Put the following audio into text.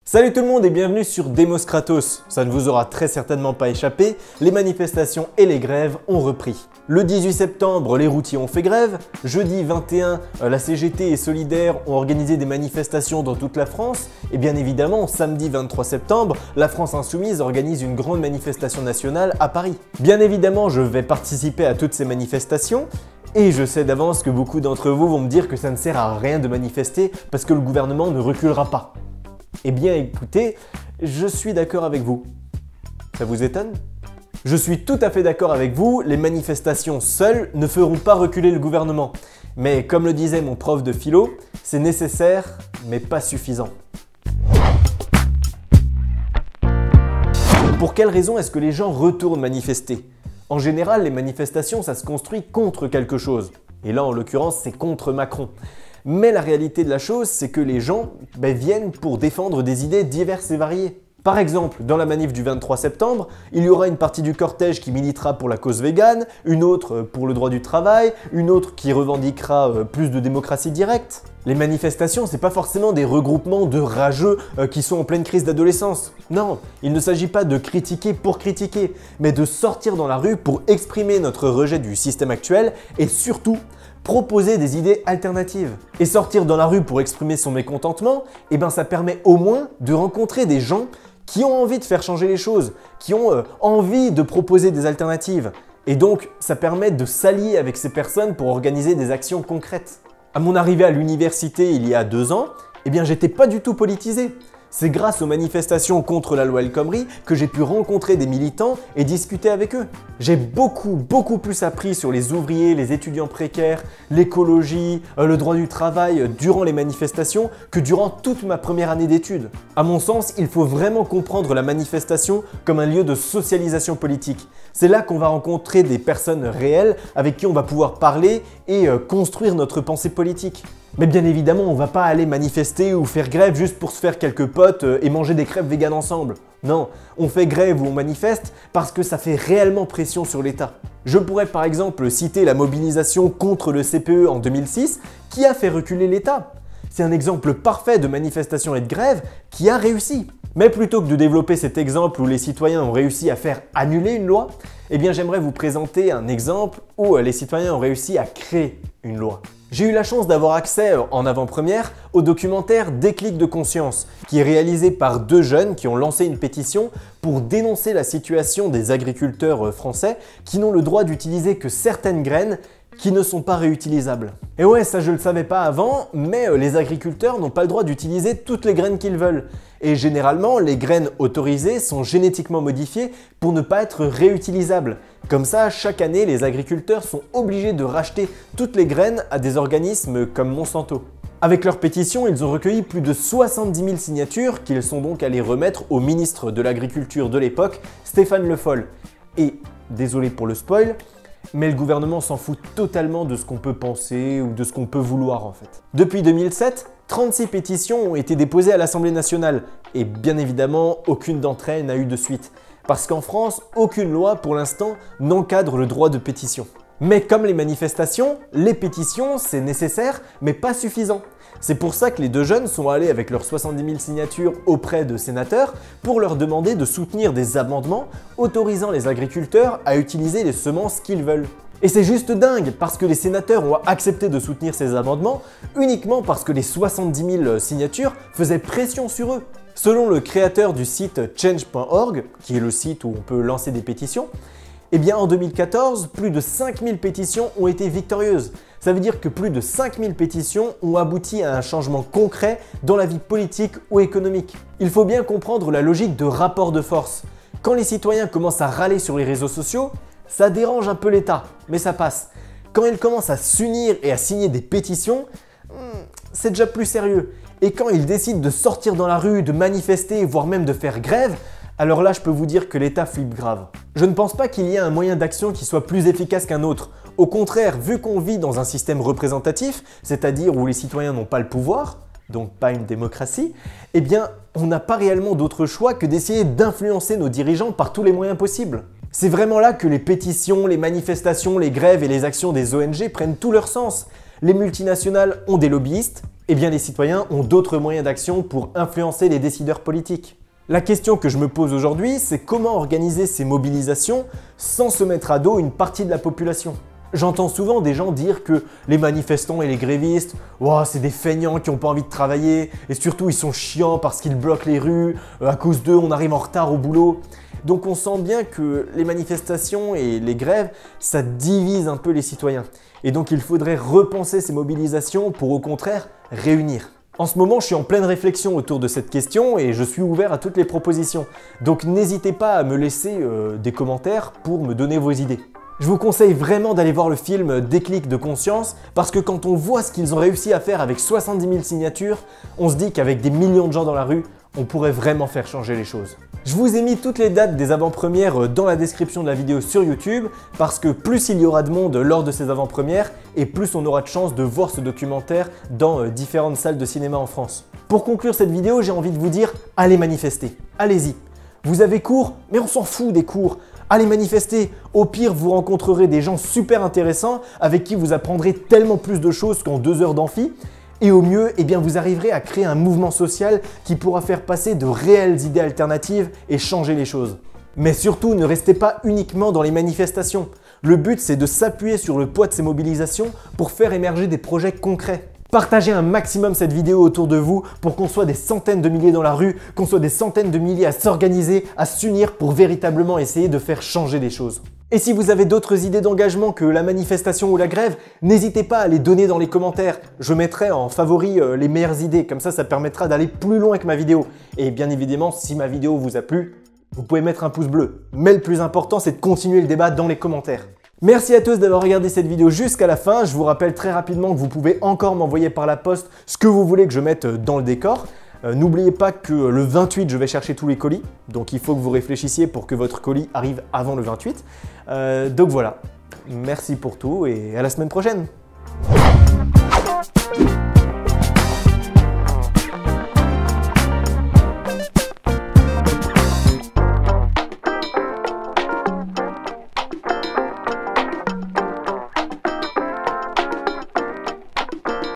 Salut tout le monde et bienvenue sur Demos Kratos. Ça ne vous aura très certainement pas échappé, les manifestations et les grèves ont repris. Le 18 septembre, les routiers ont fait grève. Jeudi 21, la CGT et Solidaires ont organisé des manifestations dans toute la France. Et bien évidemment, samedi 23 septembre, la France Insoumise organise une grande manifestation nationale à Paris. Bien évidemment, je vais participer à toutes ces manifestations. Et je sais d'avance que beaucoup d'entre vous vont me dire que ça ne sert à rien de manifester parce que le gouvernement ne reculera pas. Eh bien écoutez, je suis d'accord avec vous. Ça vous étonne? Je suis tout à fait d'accord avec vous, les manifestations seules ne feront pas reculer le gouvernement. Mais comme le disait mon prof de philo, c'est nécessaire mais pas suffisant. Pour quelle raison est-ce que les gens retournent manifester? En général, les manifestations, ça se construit contre quelque chose. Et là, en l'occurrence, c'est contre Macron. Mais la réalité de la chose, c'est que les gens viennent pour défendre des idées diverses et variées. Par exemple, dans la manif du 23 septembre, il y aura une partie du cortège qui militera pour la cause végane, une autre pour le droit du travail, une autre qui revendiquera plus de démocratie directe. Les manifestations, c'est pas forcément des regroupements de rageux qui sont en pleine crise d'adolescence. Non, il ne s'agit pas de critiquer pour critiquer, mais de sortir dans la rue pour exprimer notre rejet du système actuel et surtout proposer des idées alternatives. Et sortir dans la rue pour exprimer son mécontentement, ça permet au moins de rencontrer des gens qui ont envie de faire changer les choses, qui ont envie de proposer des alternatives. Et donc, ça permet de s'allier avec ces personnes pour organiser des actions concrètes. À mon arrivée à l'université il y a 2 ans, j'étais pas du tout politisé. C'est grâce aux manifestations contre la loi El Khomri que j'ai pu rencontrer des militants et discuter avec eux. J'ai beaucoup plus appris sur les ouvriers, les étudiants précaires, l'écologie, le droit du travail durant les manifestations que durant toute ma première année d'études. À mon sens, il faut vraiment comprendre la manifestation comme un lieu de socialisation politique. C'est là qu'on va rencontrer des personnes réelles avec qui on va pouvoir parler et construire notre pensée politique. Mais bien évidemment, on va pas aller manifester ou faire grève juste pour se faire quelques potes et manger des crêpes véganes ensemble. Non, on fait grève ou on manifeste parce que ça fait réellement pression sur l'État. Je pourrais par exemple citer la mobilisation contre le CPE en 2006 qui a fait reculer l'État. C'est un exemple parfait de manifestation et de grève qui a réussi. Mais plutôt que de développer cet exemple où les citoyens ont réussi à faire annuler une loi, j'aimerais vous présenter un exemple où les citoyens ont réussi à créer une loi. J'ai eu la chance d'avoir accès en avant-première au documentaire Déclic de conscience, qui est réalisé par 2 jeunes qui ont lancé une pétition pour dénoncer la situation des agriculteurs français qui n'ont le droit d'utiliser que certaines graines qui ne sont pas réutilisables. Et ouais, ça je le savais pas avant, mais les agriculteurs n'ont pas le droit d'utiliser toutes les graines qu'ils veulent. Et généralement, les graines autorisées sont génétiquement modifiées pour ne pas être réutilisables. Comme ça, chaque année, les agriculteurs sont obligés de racheter toutes les graines à des organismes comme Monsanto. Avec leur pétition, ils ont recueilli plus de 70 000 signatures qu'ils sont donc allés remettre au ministre de l'Agriculture de l'époque, Stéphane Le Foll. Et, désolé pour le spoil, mais le gouvernement s'en fout totalement de ce qu'on peut penser ou de ce qu'on peut vouloir en fait. Depuis 2007, 36 pétitions ont été déposées à l'Assemblée nationale et bien évidemment, aucune d'entre elles n'a eu de suite. Parce qu'en France, aucune loi pour l'instant n'encadre le droit de pétition. Mais comme les manifestations, les pétitions c'est nécessaire mais pas suffisant. C'est pour ça que les 2 jeunes sont allés avec leurs 70 000 signatures auprès de sénateurs pour leur demander de soutenir des amendements autorisant les agriculteurs à utiliser les semences qu'ils veulent. Et c'est juste dingue parce que les sénateurs ont accepté de soutenir ces amendements uniquement parce que les 70 000 signatures faisaient pression sur eux. Selon le créateur du site change.org, qui est le site où on peut lancer des pétitions, en 2014, plus de 5000 pétitions ont été victorieuses. Ça veut dire que plus de 5000 pétitions ont abouti à un changement concret dans la vie politique ou économique. Il faut bien comprendre la logique de rapport de force. Quand les citoyens commencent à râler sur les réseaux sociaux, ça dérange un peu l'État, mais ça passe. Quand ils commencent à s'unir et à signer des pétitions, c'est déjà plus sérieux. Et quand ils décident de sortir dans la rue, de manifester, voire même de faire grève, alors là je peux vous dire que l'État flippe grave. Je ne pense pas qu'il y ait un moyen d'action qui soit plus efficace qu'un autre. Au contraire, vu qu'on vit dans un système représentatif, c'est-à-dire où les citoyens n'ont pas le pouvoir, donc pas une démocratie, on n'a pas réellement d'autre choix que d'essayer d'influencer nos dirigeants par tous les moyens possibles. C'est vraiment là que les pétitions, les manifestations, les grèves et les actions des ONG prennent tout leur sens. Les multinationales ont des lobbyistes Eh bien les citoyens ont d'autres moyens d'action pour influencer les décideurs politiques. La question que je me pose aujourd'hui, c'est comment organiser ces mobilisations sans se mettre à dos une partie de la population. J'entends souvent des gens dire que les manifestants et les grévistes, oh, c'est des feignants qui n'ont pas envie de travailler et surtout ils sont chiants parce qu'ils bloquent les rues, à cause d'eux on arrive en retard au boulot. Donc on sent bien que les manifestations et les grèves, ça divise un peu les citoyens. Et donc il faudrait repenser ces mobilisations pour au contraire réunir. En ce moment, je suis en pleine réflexion autour de cette question et je suis ouvert à toutes les propositions. Donc n'hésitez pas à me laisser des commentaires pour me donner vos idées. Je vous conseille vraiment d'aller voir le film Déclic de conscience parce que quand on voit ce qu'ils ont réussi à faire avec 70 000 signatures, on se dit qu'avec des millions de gens dans la rue, on pourrait vraiment faire changer les choses. Je vous ai mis toutes les dates des avant-premières dans la description de la vidéo sur YouTube parce que plus il y aura de monde lors de ces avant-premières et plus on aura de chance de voir ce documentaire dans différentes salles de cinéma en France. Pour conclure cette vidéo, j'ai envie de vous dire, allez manifester, allez-y. Vous avez cours, mais on s'en fout des cours. Allez manifester, au pire vous rencontrerez des gens super intéressants avec qui vous apprendrez tellement plus de choses qu'en 2 heures d'amphi. Et au mieux, eh bien, vous arriverez à créer un mouvement social qui pourra faire passer de réelles idées alternatives et changer les choses. Mais surtout, ne restez pas uniquement dans les manifestations. Le but, c'est de s'appuyer sur le poids de ces mobilisations pour faire émerger des projets concrets. Partagez un maximum cette vidéo autour de vous pour qu'on soit des centaines de milliers dans la rue, qu'on soit des centaines de milliers à s'organiser, à s'unir pour véritablement essayer de faire changer les choses. Et si vous avez d'autres idées d'engagement que la manifestation ou la grève, n'hésitez pas à les donner dans les commentaires. Je mettrai en favori les meilleures idées, comme ça permettra d'aller plus loin que ma vidéo. Et bien évidemment, si ma vidéo vous a plu, vous pouvez mettre un pouce bleu. Mais le plus important, c'est de continuer le débat dans les commentaires. Merci à tous d'avoir regardé cette vidéo jusqu'à la fin. Je vous rappelle très rapidement que vous pouvez encore m'envoyer par la poste ce que vous voulez que je mette dans le décor. N'oubliez pas que le 28, je vais chercher tous les colis. Donc il faut que vous réfléchissiez pour que votre colis arrive avant le 28. Donc voilà, merci pour tout et à la semaine prochaine.